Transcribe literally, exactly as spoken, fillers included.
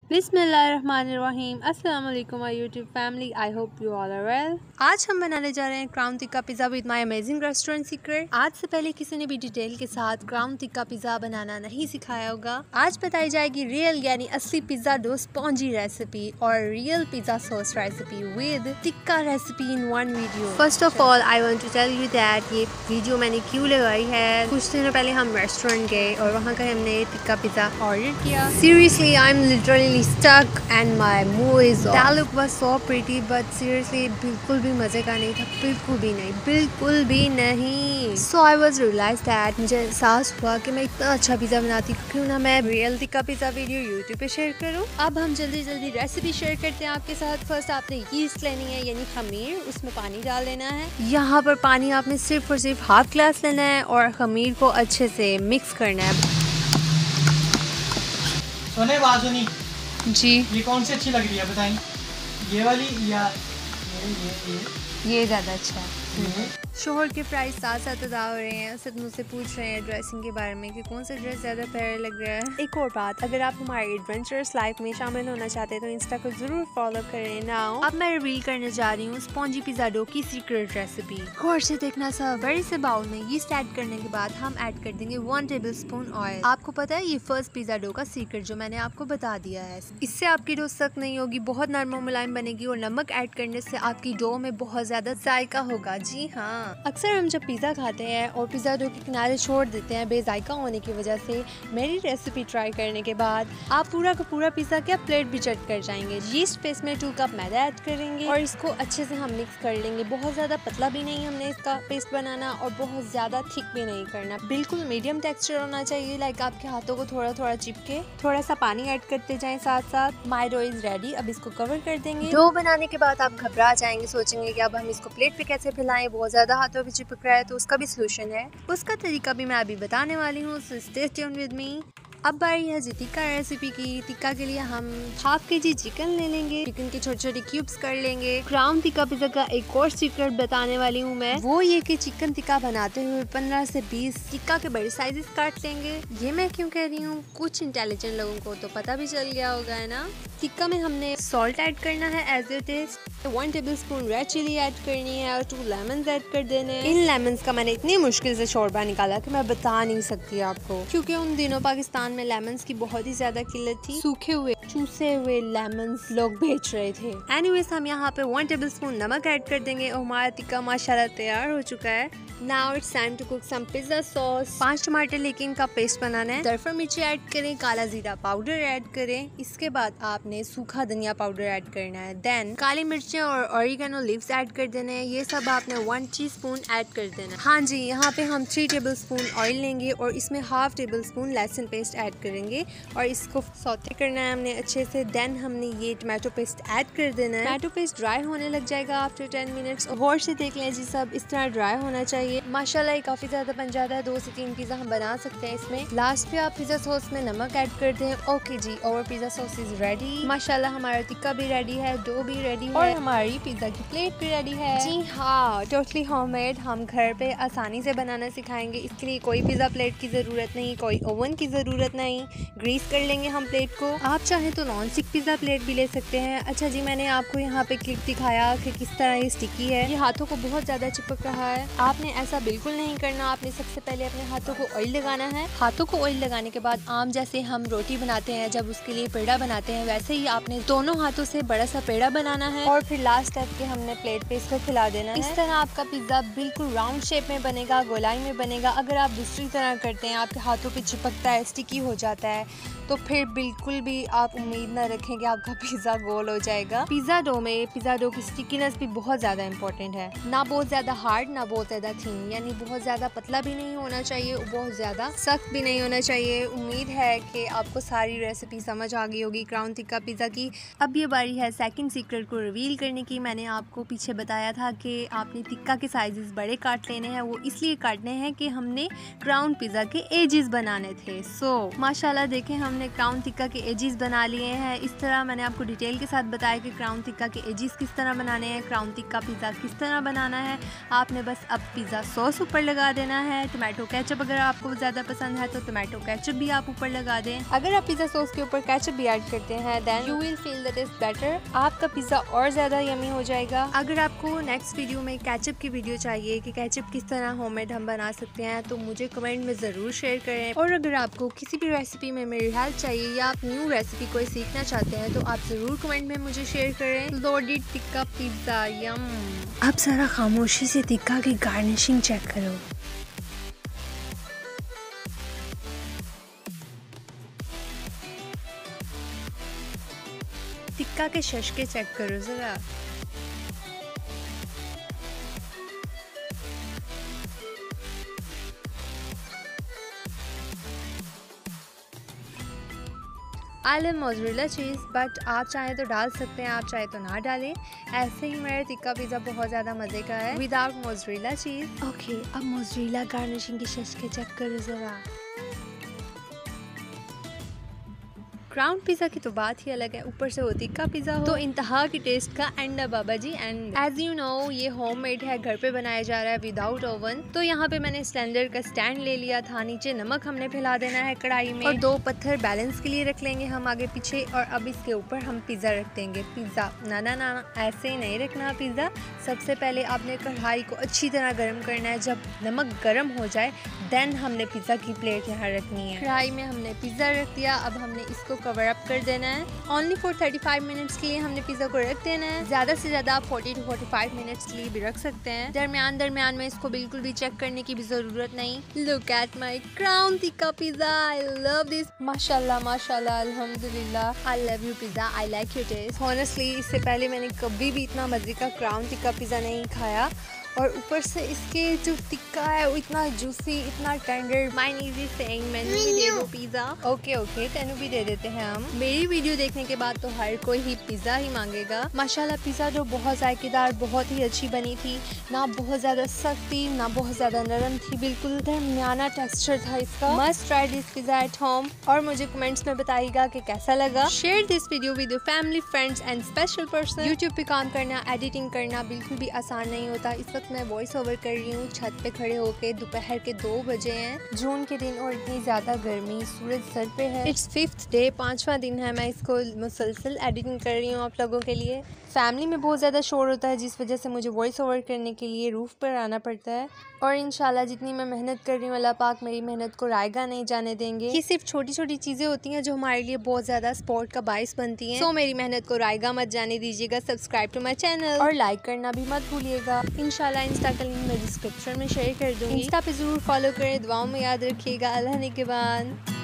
बिस्मिल्लाहिर्रहमानिर्रहीम। अस्सलाम वालेकुम my YouTube family, I hope you all are well. आज हम बनाने जा रहे हैं crown tikka pizza with my amazing restaurant secret. आज से पहले किसी ने भी डिटेल के साथ क्राउन टिक्का पिज़्ज़ा बनाना नहीं सिखाया होगा। आज बताई जाएगी रियल यानी असली पिज़्ज़ा डो स्पॉन्जी रेसिपी और real pizza sauce recipe with tikka recipe in one video. First of all I want to tell you that ये वीडियो मैंने क्यों लगाई है। कुछ दिनों पहले हम रेस्टोरेंट गए और वहाँ का हमने टिक्का पिज़्ज़ा ऑर्डर किया। Seriously I am literally stuck and my mood is off. That look was so pretty but seriously बिल्कुल भी मजे का नहीं था, बिल्कुल भी नहीं, बिल्कुल भी नहीं। So I was realized that मुझे एहसास हुआ कि मैं इतना अच्छा पिज़्ज़ा बनाती हूँ, क्यों ना मैं real tikka pizza video YouTube पे शेयर करूँ। अब हम जल्दी जल्दी रेसिपी शेयर करते हैं आपके साथ। फर्स्ट आपने यीस्ट लेनी है यानी खमीर, उसमें पानी डाल लेना है। यहाँ पर पानी आपने सिर्फ और सिर्फ हाफ ग्लास लेना है और खमीर को अच्छे से मिक्स करना है। सोने बाजुनी जी, ये कौन सी अच्छी लग रही है बताएं, ये वाली या ये ये ये ये ज़्यादा अच्छा है। शोहर के प्राइस साथ साथ अदा हो रहे हैं। सब मुझसे पूछ रहे हैं ड्रेसिंग के बारे में कि कौन सा ड्रेस ज़्यादा प्यारा लग रहा है। एक और बात, अगर आप हमारी एडवेंचरस लाइफ में शामिल होना चाहते हैं तो इंस्टा को जरूर फॉलो करें। नाउ अब मैं रिवील करने जा रही हूँ स्पॉन्जी पिज़्ज़ा डो की सीक्रेट रेसिपी। गौर से देखना सब। बड़े से बाउल में यीस्ट ऐड करने के बाद हम ऐड कर देंगे वन टेबल स्पून ऑयल। आपको पता है ये फर्स्ट पिज़्ज़ा डो का सीक्रेट जो मैंने आपको बता दिया है। इससे आपकी डो सख्त नहीं होगी, बहुत नरम और मुलायम बनेगी और नमक ऐड करने से आपकी डो में बहुत ज्यादा जायका होगा। जी हाँ, अक्सर हम जब पिज़्ज़ा खाते हैं और पिज़्ज़ा डो के किनारे छोड़ देते हैं बेजायका होने की वजह से, मेरी रेसिपी ट्राई करने के बाद आप पूरा का पूरा पिज़्ज़ा क्या प्लेट भी चट कर जाएंगे। यीस्ट पेस्ट में टू कप मैदा ऐड करेंगे और इसको अच्छे से हम मिक्स कर लेंगे। बहुत ज़्यादा पतला भी नहीं हमने इसका पेस्ट बनाना और बहुत ज़्यादा थिक भी नहीं करना, बिल्कुल मीडियम टेक्सचर होना चाहिए। लाइक आपके हाथों को थोड़ा थोड़ा चिपके। थोड़ा सा पानी ऐड करते जाएं साथ साथ। My dough is ready. अब इसको कवर कर देंगे। डो बनाने के बाद आप घबरा जाएंगे, सोचेंगे कि अब हम इसको प्लेट पे कैसे फैलाएं, बहुत ज़्यादा हाथों पे चिपक रहा है। तो उसका भी सोल्यूशन है, उसका तरीका भी मैं अभी बताने वाली हूँ। So stay tuned with me. अब बारी है जी टिक्का रेसिपी की। टिक्का के लिए हम हाफ के जी चिकन ले लेंगे। चिकन के छोटे छोटे क्यूब्स कर लेंगे। क्राउन टिक्का पिज़्ज़ा का एक और सीक्रेट बताने वाली हूँ मैं, वो ये कि चिकन टिक्का बनाते हुए पंद्रह से बीस टिक्का के बड़े साइजेस काट लेंगे। ये मैं क्यों कह रही हूँ, कुछ इंटेलिजेंट लोगों को तो पता भी चल गया होगा है ना। टिक्का में हमने सॉल्ट ऐड करना है as it is. One tablespoon red chilli add करनी है और टू लेमन ऐड कर देने हैं। इन लेमन का मैंने इतनी मुश्किल से शोरबा निकाला कि मैं बता नहीं सकती आपको, क्योंकि उन दिनों पाकिस्तान में लेमन्स की बहुत ही ज्यादा किल्लत थी। सूखे हुए चूसे हुए लेमन्स लोग बेच रहे थे। एनीवेज हम यहाँ पे वन टेबल स्पून नमक ऐड कर देंगे और हमारा टिक्का माशाल्लाह तैयार हो चुका है। Now it's time to cook some pizza sauce. पांच टमाटर लेके इनका पेस्ट बनाना है। दरफर मिर्ची ऐड करें, काला जीरा पाउडर ऐड करें। इसके बाद आपने सूखा धनिया पाउडर ऐड करना है। देन काली मिर्चें और ऑरिगेनो लीव्स ऐड कर देने हैं। ये सब आपने वन टीस्पून ऐड कर देना है। हाँ जी, यहाँ पे हम थ्री टेबल स्पून ऑयल लेंगे और इसमें हाफ टेबल स्पून लहसुन पेस्ट ऐड करेंगे और इसको सौते करना है हमने अच्छे से। देन हमने ये टमाटो पेस्ट ऐड कर देना है। टमाटो पेस्ट ड्राई होने लग जाएगा आफ्टर टेन मिनट्स। गौर से देख लें जी, सब इस तरह ड्राई होना चाहिए। माशाल्लाह काफी ज्यादा बन जाता है। दो से तीन पिज़्ज़ा हम बना सकते हैं इसमें। लास्ट पे आप पिज़्ज़ा सॉस में नमक ऐड कर दें। ओके जी, और पिज़्ज़ा सॉस इज रेडी। माशाल्लाह हमारा टिक्का भी रेडी है, डो भी रेडी है और हमारी पिज़्ज़ा की प्लेट भी रेडी है। जी हाँ, टोटली होममेड। हम घर पे आसानी से बनाना सिखाएंगे। इसके लिए कोई पिज़्ज़ा प्लेट की जरूरत नहीं, कोई ओवन की जरूरत नहीं। ग्रीस कर लेंगे हम प्लेट को। आप चाहें तो नॉन स्टिक पिज़्ज़ा प्लेट भी ले सकते हैं। अच्छा जी, मैंने आपको यहाँ पे क्लिप दिखाया कि किस तरह ये स्टिकी है। ये हाथों को बहुत ज्यादा चिपक रहा है। आपने ऐसा बिल्कुल नहीं करना। आपने सबसे पहले अपने हाथों को ऑयल लगाना है। हाथों को ऑयल लगाने के बाद आम जैसे हम रोटी बनाते हैं जब उसके लिए पेड़ा बनाते हैं, वैसे ही आपने दोनों हाथों से बड़ा सा पेड़ा बनाना है और फिर लास्ट स्टेप के हमने प्लेट पे इसको खिला देना है। इस तरह आपका पिज़्ज़ा बिल्कुल राउंड शेप में बनेगा, गोलाई में बनेगा। अगर आप दूसरी तरह करते हैं, आपके हाथों पे चिपकता है, स्टिकी हो जाता है, तो फिर बिल्कुल भी आप उम्मीद न रखें कि आपका पिज़्ज़ा गोल हो जाएगा। पिज़्ज़ा डो में पिज़्ज़ा डो की स्टिकीनेस भी बहुत ज़्यादा इंपॉर्टेंट है। ना बहुत ज़्यादा हार्ड, ना बहुत ज़्यादा थीन, यानी बहुत ज़्यादा पतला भी नहीं होना चाहिए और बहुत ज़्यादा सख्त भी नहीं होना चाहिए। उम्मीद है कि आपको सारी रेसिपी समझ आ गई होगी क्राउन टिक्का पिज़्ज़ा की। अब ये बारी है सेकंड सीक्रेट को रिवील फील करने की मैंने आपको पीछे बताया था कि आपने टिक्का के साइजेस बड़े काट लेने हैं, वो इसलिए काटने हैं कि हमने क्राउन पिज़्ज़ा के एजेस बनाने थे। सो so, माशाल्लाह देखें हमने क्राउन टिक्का के एजेस बना लिए हैं। इस तरह मैंने आपको डिटेल के साथ बताया कि क्राउन टिक्का के एजेस किस तरह बनाने हैं, क्राउन टिक्का पिज़्ज़ा किस तरह बनाना है। आपने बस अब पिज़्ज़ा सॉस ऊपर लगा देना है। टोमेटो केचप अगर आपको ज़्यादा पसंद है तो टोमेटो केचप भी आप ऊपर लगा दें। अगर आप पिज़्ज़ा सॉस के ऊपर केचप भी ऐड करते हैं then you will feel that is better, आपका पिज़्ज़ा और ज़्यादा यमी हो जाएगा। अगर आपको नेक्स्ट वीडियो में केचप की वीडियो चाहिए कि केचप किस तरह होममेड हम बना सकते हैं तो मुझे कमेंट में ज़रूर शेयर करें। और अगर आपको किसी भी रेसिपी में मेरी हेल्प चाहिए या आप न्यू रेसिपी कोई सीखना चाहते हैं तो आप ज़रूर कमेंट में मुझे शेयर करें। Loaded tikka pizza yum. अब ज़रा खामोशी से टिक्का की गार्निशिंग चेक करो। टिक्का के शशके चेक करो ज़रा। I love mozzarella cheese, but आप चाहें तो डाल सकते हैं, आप चाहें तो ना डालें। ऐसे ही मेरा टिक्का पिज़्ज़ा बहुत ज़्यादा मज़े का है विदाउट मोज़रेला चीज़। ओके, अब मोज़रेला गार्निशिंग के शशके चेक करो ज़रा। क्राउन पिज़्ज़ा की तो बात ही अलग है, ऊपर से वो टिक्का पिज़्ज़ा हो तो इंतहा की टेस्ट का एंड है बाबा जी। एंड एज यू नो ये होममेड है, घर पे बनाया जा रहा है विदाउट ओवन। तो यहाँ पे मैंने सिलेंडर का स्टैंड ले लिया था, नीचे नमक हमने फैला देना है कढ़ाई में और दो पत्थर बैलेंस के लिए रख लेंगे हम आगे पीछे। और अब इसके ऊपर हम पिज़्ज़ा रख देंगे। पिज़्ज़ा ना ना ना ऐसे ही नहीं रखना पिज़्ज़ा। सबसे पहले आपने कढ़ाई को अच्छी तरह गर्म करना है। जब नमक गर्म हो जाए देन हमने पिज़्ज़ा की प्लेट यहाँ रखनी है। कढ़ाई में हमने पिज़्ज़ा रख दिया, अब हमने इसको कवर अप कर देना है। Only for thirty five minutes के लिए हमने पिज़्ज़ा को रख देना है। ज़्यादा से ज़्यादा आप forty to forty five minutes के लिए भी रख सकते हैं। दरमियान दरमियान में इसको बिल्कुल भी चेक करने की भी ज़रूरत नहीं। Look at my crown tikka pizza, I love this. माशाल्लाह माशाल्लाह अल्हम्दुलिल्लाह। I love you pizza, I like your taste. Honestly इससे पहले मैंने कभी भी इतना मज़े का क्राउन टिक्का पिज़्ज़ा नहीं खाया और ऊपर से इसके जो टिक्का है वो इतना जूसी, इतना टेंडर। माइन इजी सेइंग मैंने भी दे दो पिज़्ज़ा। ओके ओके तेनू भी दे देते हैं हम। मेरी वीडियो देखने के बाद तो हर कोई ही पिज़्ज़ा ही मांगेगा। माशाल्लाह पिज़्ज़ा जो बहुत जायकेदार, बहुत ही अच्छी बनी थी, ना बहुत ज़्यादा सख्त थी ना बहुत ज़्यादा नरम थी, बिल्कुल दरमियाना टेक्सचर था इसका। Must try this pizza at home और मुझे कमेंट्स में बताइएगा कि कैसा लगा। Share this video with your family, friends and special person. YouTube पे काम करना, एडिटिंग करना बिल्कुल भी आसान नहीं होता। इस वक्त मैं वॉइस ओवर कर रही हूँ छत पे खड़े होके। दोपहर के दो बजे हैं, जून के दिन और इतनी ज़्यादा गर्मी, सूरज सर पे है। इट्स फिफ्थ डे, पांचवा दिन है मैं इसको मुसलसल एडिटिंग कर रही हूँ आप लोगों के लिए। फैमिली में बहुत ज़्यादा शोर होता है जिस वजह से मुझे वॉइस ओवर करने के लिए रूफ पर आना पड़ता है। और इंशाल्लाह जितनी मैं मेहनत कर रही हूँ अल्लाह पाक मेरी मेहनत को रायगा नहीं जाने देंगे। ये सिर्फ छोटी छोटी चीज़ें होती हैं जो हमारे लिए बहुत ज़्यादा सपोर्ट का बाइस बनती हैं। सो मेरी मेहनत को रायगा मत जाने दीजिएगा। सब्सक्राइब टू माई चैनल और लाइक करना भी मत भूलिएगा। इंशाल्लाह इंस्टा का लिंक मैं डिस्क्रिप्शन में शेयर कर दूँगी। इंस्टा पे ज़रूर फॉलो करें। दुआओं में याद रखिएगा। अल्लाह ने के बाद।